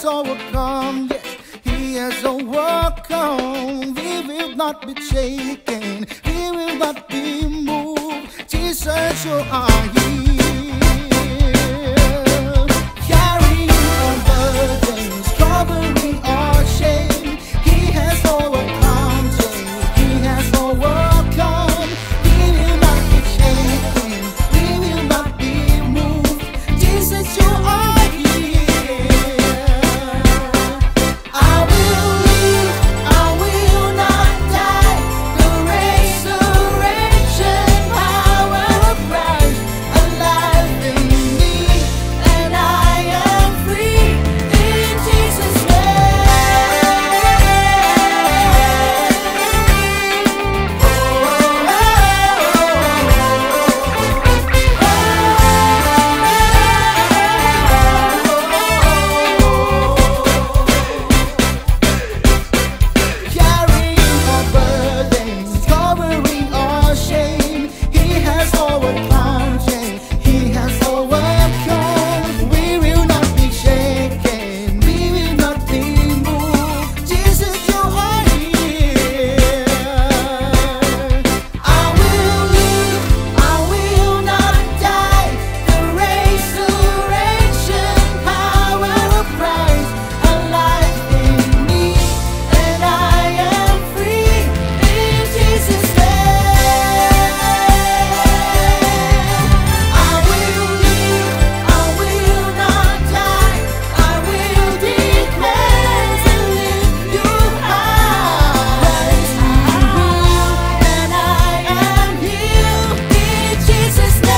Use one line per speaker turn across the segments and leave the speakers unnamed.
has overcome, yes, he has overcome. We will not be shaken, we will not be moved. Jesus, you are here, carrying our burdens, covering our shame. He has overcome, he has overcome. We will not be shaken, we will not be moved. Jesus, you are here. I will live, I will not die. The resurrection power of Christ alive in me, and I am free in Jesus' carrying our burdens, covering our shame. He has overcome, he has overcome. We will not be shaken, we will not be moved. Jesus, you are here. I will live, I will not die. The resurrection power of Christ alive in me, and I am free in Jesus' name. I will live, I will not die. I will declare to live you high. And I am healed in Jesus' name.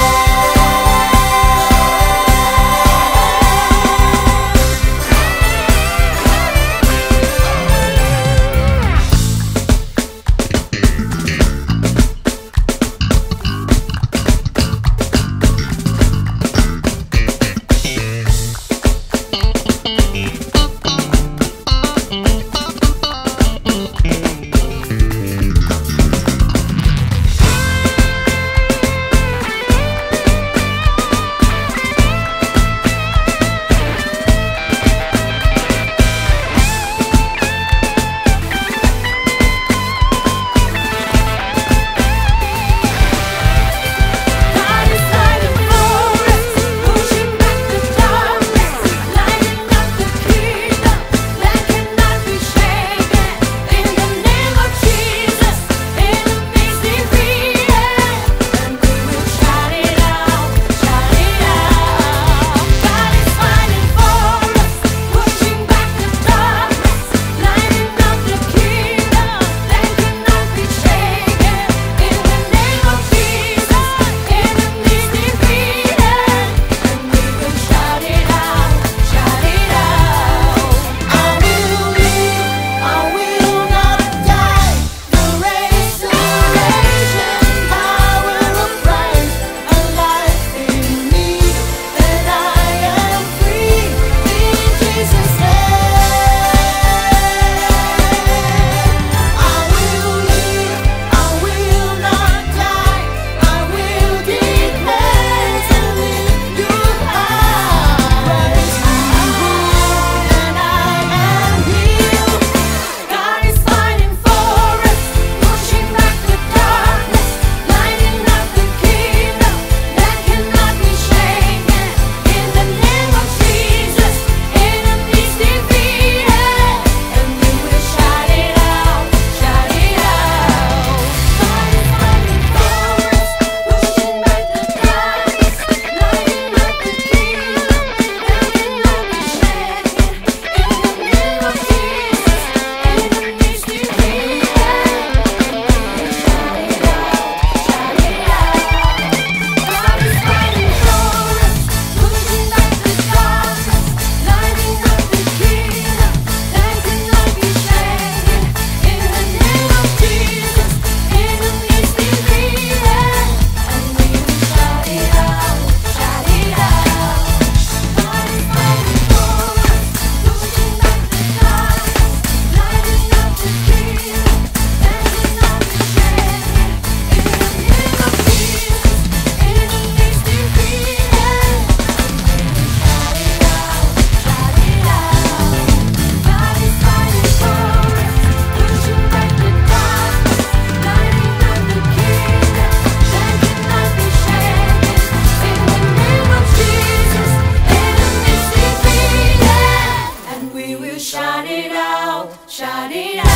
God inside the forest, pushing back the darkness, lighting up the kingdom that cannot be
shout it out, shout it out.